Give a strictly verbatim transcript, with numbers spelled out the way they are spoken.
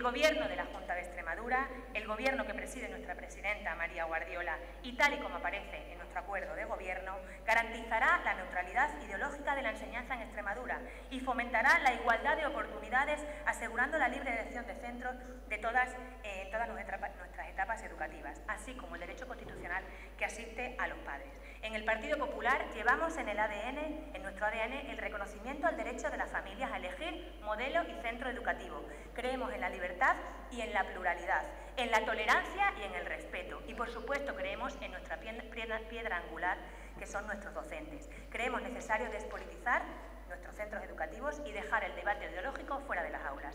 Gobierno de la Junta de Extremadura, el Gobierno que preside nuestra presidenta María Guardiola y tal y como aparece en nuestro acuerdo de Gobierno, garantizará la neutralidad ideológica de la enseñanza en Extremadura y fomentará la igualdad de oportunidades, asegurando la libre elección de centros de todas, eh, en todas nuestras etapas educativas, así como el derecho constitucional que asiste a los padres. En el Partido Popular llevamos en el A D N, en nuestro A D N, el reconocimiento al derecho de las familias a elegir modelo y centro educativo. Creemos en la libertad y en la pluralidad, en la tolerancia y en el respeto. Y, por supuesto, creemos en nuestra piedra angular, que son nuestros docentes. Creemos necesario despolitizar nuestros centros educativos y dejar el debate ideológico fuera de las aulas.